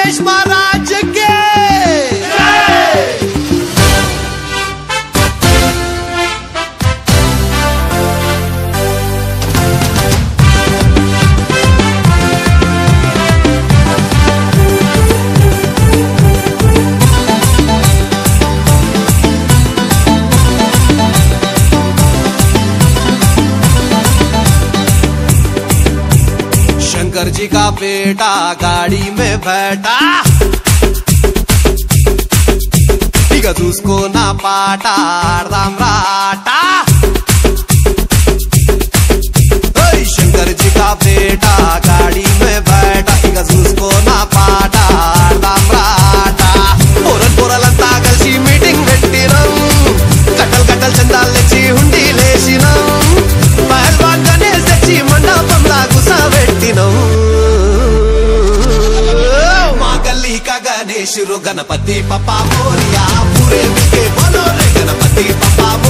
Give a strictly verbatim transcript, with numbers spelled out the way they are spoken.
गणेश महाराज के शंकर जी का बेटा गाड़ी में बैठा उसको ना पाटा राम राटा। शंकर जी का बेटा गाड़ी में बैठा उसको ना पाटा राम राटा। पोरल पोरलंता कलसी मीटिंग పెట్టినం కట్టల్ కట్టల్ చందాలెచ్చి హుండీ లేసినం పహల్వాన్ గణేష్ తెచ్చి మండపంలా గుసబెట్టినం। మా గల్లీ కా గణేష్ రు గణపతి పప్పా మోరియా पूरे मिलके बोलो रे गणपति पप्पा।